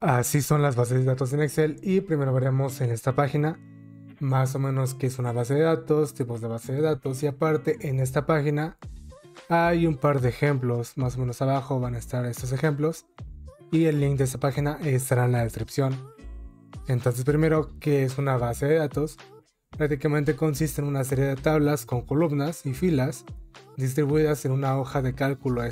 Así son las bases de datos en Excel y primero veremos en esta página más o menos qué es una base de datos, tipos de base de datos y aparte en esta página hay un par de ejemplos, más o menos abajo van a estar estos ejemplos y el link de esta página estará en la descripción. Entonces primero, ¿qué es una base de datos? Prácticamente consiste en una serie de tablas con columnas y filas distribuidas en una hoja de cálculo.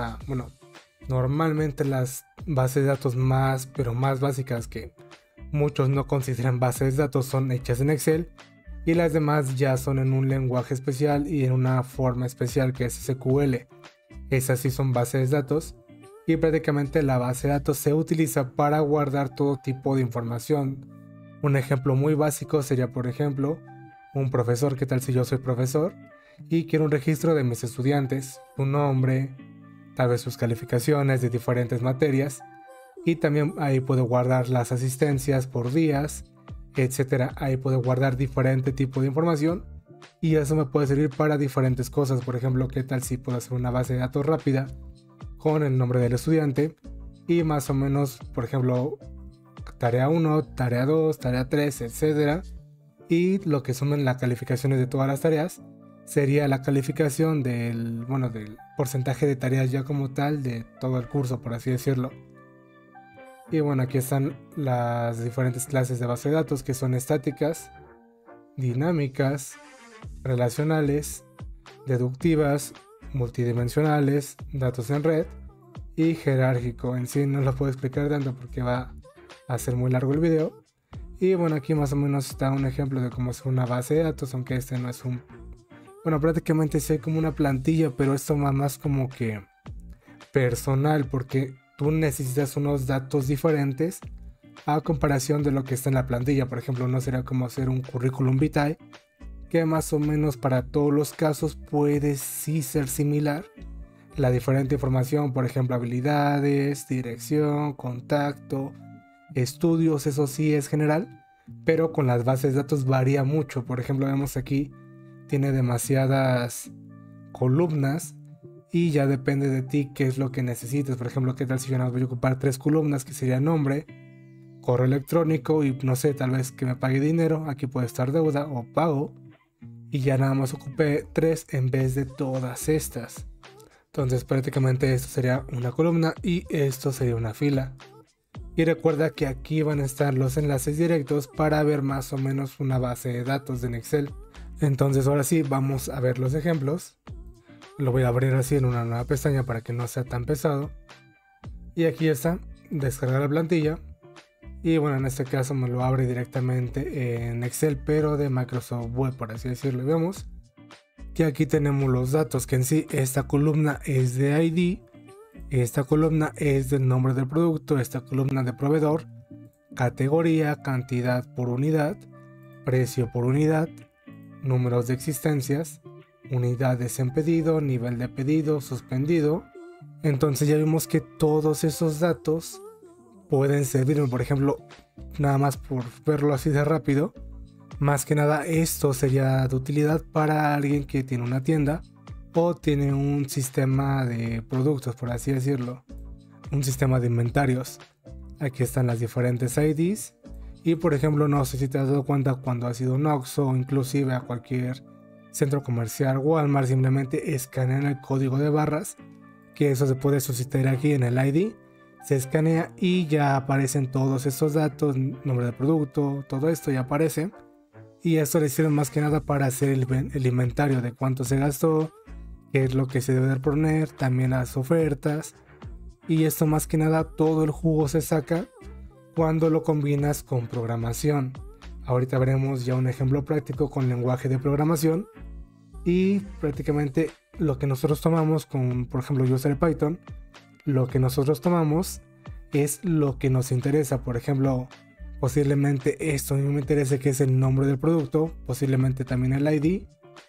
Normalmente las bases de datos más básicas que muchos no consideran bases de datos son hechas en Excel y las demás ya son en un lenguaje especial y en una forma especial que es SQL. Esas sí son bases de datos y prácticamente la base de datos se utiliza para guardar todo tipo de información. Un ejemplo muy básico sería, por ejemplo, un profesor. ¿Qué tal si yo soy profesor y quiero un registro de mis estudiantes, su nombre, tal vez sus calificaciones de diferentes materias? Y también ahí puedo guardar las asistencias por días, etcétera. Ahí puedo guardar diferente tipo de información y eso me puede servir para diferentes cosas. Por ejemplo, ¿qué tal si puedo hacer una base de datos rápida con el nombre del estudiante y más o menos, por ejemplo, tarea 1, tarea 2, tarea 3, etcétera? Y lo que sumen las calificaciones de todas las tareas sería la calificación del porcentaje de tareas ya como tal de todo el curso, por así decirlo. Y bueno, aquí están las diferentes clases de base de datos que son estáticas, dinámicas, relacionales, deductivas, multidimensionales, datos en red y jerárquico. En sí no lo puedo explicar tanto porque va a ser muy largo el video. Y bueno, aquí más o menos está un ejemplo de cómo es una base de datos, aunque este no es un... Bueno, prácticamente sí hay como una plantilla, pero esto va más como que personal porque tú necesitas unos datos diferentes a comparación de lo que está en la plantilla. Por ejemplo, no sería como hacer un currículum vitae, que más o menos para todos los casos puede sí ser similar. La diferente información, por ejemplo, habilidades, dirección, contacto, estudios, eso sí es general, pero con las bases de datos varía mucho. Por ejemplo, vemos aquí, tiene demasiadas columnas y ya depende de ti qué es lo que necesites. Por ejemplo, qué tal si yo no voy a ocupar 3 columnas, que sería nombre, correo electrónico y no sé, tal vez que me pague dinero. Aquí puede estar deuda o pago y ya nada más ocupé 3 en vez de todas estas. Entonces prácticamente esto sería una columna y esto sería una fila. Y recuerda que aquí van a estar los enlaces directos para ver más o menos una base de datos en Excel. Entonces ahora sí, vamos a ver los ejemplos. Lo voy a abrir así en una nueva pestaña para que no sea tan pesado. Y aquí está, descargar la plantilla. Y bueno, en este caso me lo abre directamente en Excel, pero de Microsoft Word, por así decirlo. Y vemos que aquí tenemos los datos, que en sí esta columna es de ID, esta columna es del nombre del producto, esta columna de proveedor, categoría, cantidad por unidad, precio por unidad, números de existencias, unidades en pedido, nivel de pedido, suspendido. Entonces ya vimos que todos esos datos pueden servirme. Por ejemplo, nada más por verlo así de rápido, más que nada esto sería de utilidad para alguien que tiene una tienda o tiene un sistema de productos, por así decirlo, un sistema de inventarios. Aquí están las diferentes IDs y por ejemplo, no sé si te has dado cuenta cuando has ido a un Oxxo o inclusive a cualquier centro comercial, Walmart, simplemente escanean el código de barras, que eso se puede suscitar aquí en el ID, se escanea y ya aparecen todos estos datos, nombre de producto, todo esto ya aparece. Y esto le sirve más que nada para hacer el inventario de cuánto se gastó, qué es lo que se debe poner, también las ofertas. Y esto más que nada todo el jugo se saca cuando lo combinas con programación. Ahorita veremos ya un ejemplo práctico con lenguaje de programación. Y prácticamente lo que nosotros tomamos con, por ejemplo, yo usaré Python, lo que nosotros tomamos es lo que nos interesa. Por ejemplo, posiblemente esto a mí me interese, que es el nombre del producto, posiblemente también el ID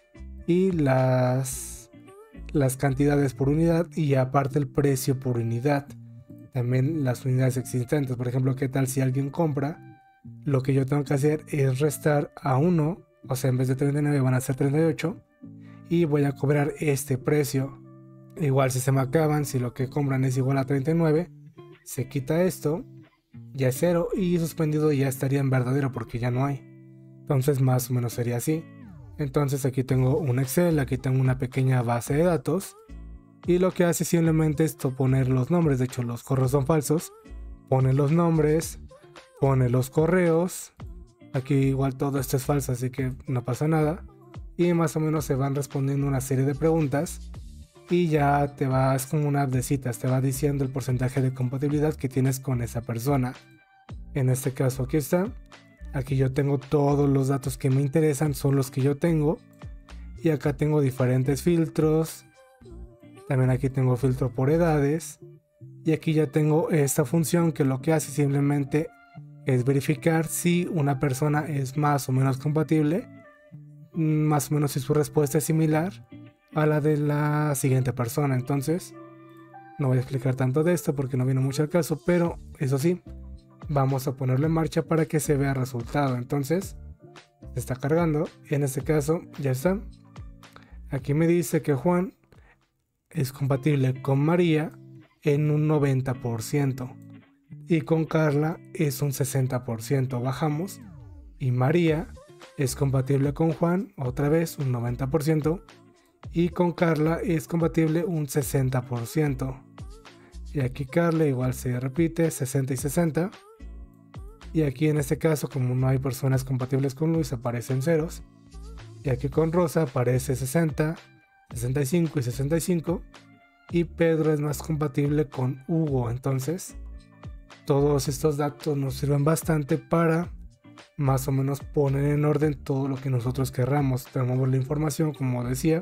y las cantidades por unidad y aparte el precio por unidad, también las unidades existentes. Por ejemplo, qué tal si alguien compra, lo que yo tengo que hacer es restar a 1, o sea, en vez de 39 van a ser 38 y voy a cobrar este precio. Igual si se me acaban, si lo que compran es igual a 39, se quita esto ya es 0 y suspendido ya estaría en verdadero porque ya no hay. Entonces más o menos sería así. Entonces aquí tengo un Excel, aquí tengo una pequeña base de datos y lo que hace simplemente es poner los nombres. De hecho los correos son falsos, pone los nombres, pone los correos. Aquí igual todo esto es falso, así que no pasa nada. Y más o menos se van respondiendo una serie de preguntas y ya es como una app de citas, te va diciendo el porcentaje de compatibilidad que tienes con esa persona. En este caso aquí está. Aquí yo tengo todos los datos que me interesan, son los que yo tengo. Y acá tengo diferentes filtros. También aquí tengo filtro por edades. Y aquí ya tengo esta función que lo que hace simplemente es verificar si una persona es más o menos compatible. Más o menos si su respuesta es similar a la de la siguiente persona. Entonces no voy a explicar tanto de esto porque no viene mucho al caso, pero eso sí, vamos a ponerlo en marcha para que se vea el resultado. Entonces se está cargando, en este caso ya está. Aquí me dice que Juan es compatible con María en un 90% y con Carla es un 60%. Bajamos y María es compatible con Juan, otra vez un 90%, y con Carla es compatible un 60%. Y aquí Carla igual se repite, 60 y 60. Y aquí en este caso, como no hay personas compatibles con Luis, aparecen ceros. Y aquí con Rosa aparece 60, 65 y 65. Y Pedro es más compatible con Hugo. Entonces, todos estos datos nos sirven bastante para más o menos poner en orden todo lo que nosotros querramos. Tenemos la información, como decía,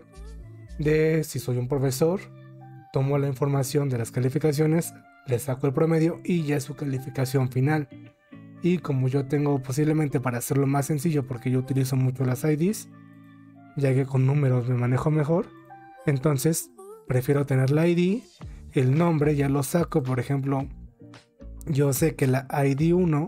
de si soy un profesor, tomo la información de las calificaciones, le saco el promedio y ya es su calificación final. Y como yo tengo posiblemente, para hacerlo más sencillo, porque yo utilizo mucho las IDs, ya que con números me manejo mejor, entonces prefiero tener la ID, el nombre ya lo saco. Por ejemplo, yo sé que la ID 1,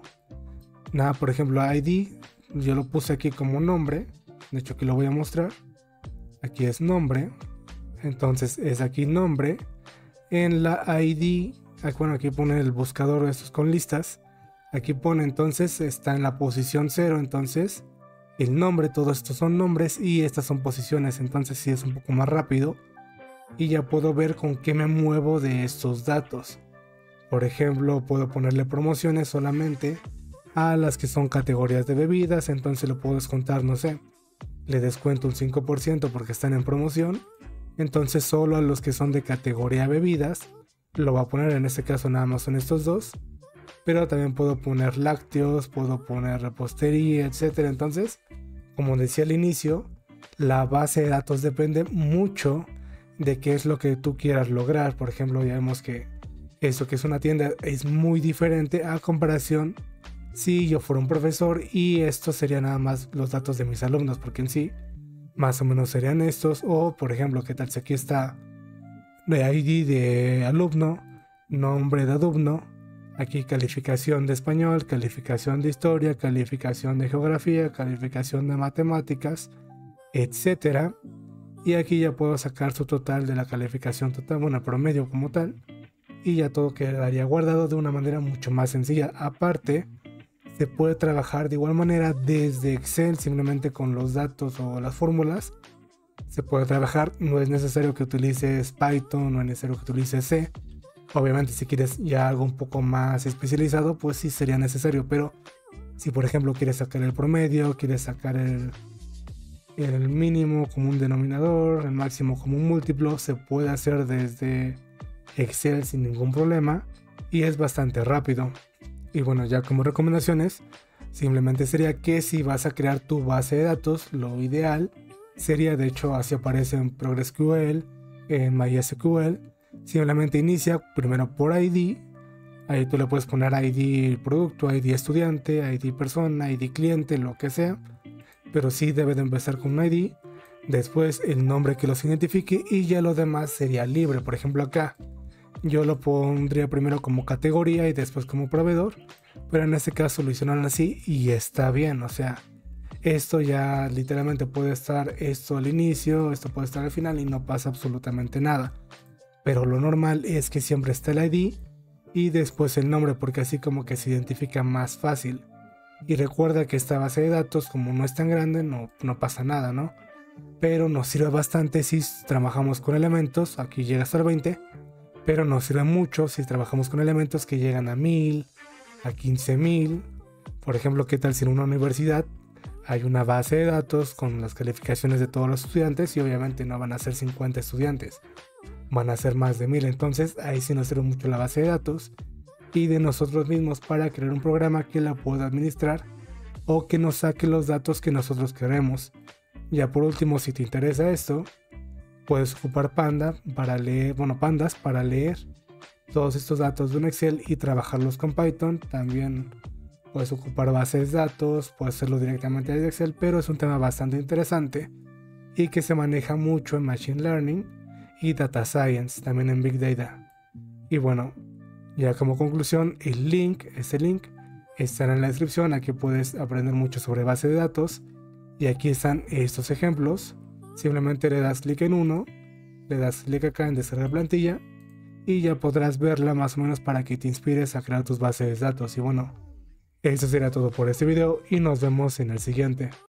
por ejemplo ID, yo lo puse aquí como nombre, de hecho aquí lo voy a mostrar, aquí es nombre, entonces es aquí nombre. En la ID, bueno, aquí pone el buscador, estos con listas, aquí pone entonces está en la posición 0, entonces el nombre, todos estos son nombres y estas son posiciones, entonces sí es un poco más rápido y ya puedo ver con qué me muevo de estos datos. Por ejemplo, puedo ponerle promociones solamente a las que son categorías de bebidas, entonces lo puedo descontar, no sé, le descuento un 5% porque están en promoción, entonces solo a los que son de categoría bebidas lo va a poner. En este caso nada más son estos dos, pero también puedo poner lácteos, puedo poner repostería, etcétera. Entonces, como decía al inicio, la base de datos depende mucho de qué es lo que tú quieras lograr. Por ejemplo, ya vemos que eso que es una tienda es muy diferente a comparación si yo fuera un profesor y esto sería nada más los datos de mis alumnos, porque en sí más o menos serían estos. O por ejemplo, qué tal si aquí está de ID de alumno, nombre de alumno, aquí calificación de español, calificación de historia, calificación de geografía, calificación de matemáticas, etcétera. Y aquí ya puedo sacar su total de la calificación total, bueno, promedio como tal, y ya todo quedaría guardado de una manera mucho más sencilla. Aparte, se puede trabajar de igual manera desde Excel, simplemente con los datos o las fórmulas. Se puede trabajar, no es necesario que utilices Python, no es necesario que utilices C. Obviamente si quieres ya algo un poco más especializado, pues sí sería necesario, pero si por ejemplo quieres sacar el promedio, quieres sacar el mínimo como un denominador, el máximo como un múltiplo, se puede hacer desde Excel sin ningún problema y es bastante rápido. Y bueno, ya como recomendaciones, simplemente sería que si vas a crear tu base de datos, lo ideal sería, de hecho así aparece en ProgreSQL, en MySQL, simplemente inicia primero por ID. Ahí tú le puedes poner ID producto, ID estudiante, ID persona, ID cliente, lo que sea, pero sí debe de empezar con un ID, después el nombre que los identifique y ya lo demás sería libre. Por ejemplo, acá yo lo pondría primero como categoría y después como proveedor, pero en este caso lo hicieron así y está bien. O sea, esto ya literalmente puede estar esto al inicio, esto puede estar al final y no pasa absolutamente nada, pero lo normal es que siempre esté el ID y después el nombre, porque así como que se identifica más fácil. Y recuerda que esta base de datos, como no es tan grande, no pasa nada, ¿no? Pero nos sirve bastante si trabajamos con elementos, aquí llega hasta el 20, pero nos sirve mucho si trabajamos con elementos que llegan a 1000, a 15000. Por ejemplo, ¿qué tal si en una universidad hay una base de datos con las calificaciones de todos los estudiantes y obviamente no van a ser 50 estudiantes, van a ser más de 1000? Entonces ahí sí nos sirve mucho la base de datos y de nosotros mismos para crear un programa que la pueda administrar o que nos saque los datos que nosotros queremos. Ya por último, si te interesa esto, puedes ocupar pandas para leer todos estos datos de un Excel y trabajarlos con Python. También puedes ocupar bases de datos, puedes hacerlo directamente desde Excel, pero es un tema bastante interesante y que se maneja mucho en Machine Learning y Data Science, también en Big Data. Y bueno, ya como conclusión, este link estará en la descripción. Aquí puedes aprender mucho sobre base de datos y aquí están estos ejemplos. Simplemente le das clic en uno, le das clic acá en descargar plantilla y ya podrás verla más o menos para que te inspires a crear tus bases de datos. Y bueno, eso será todo por este video y nos vemos en el siguiente.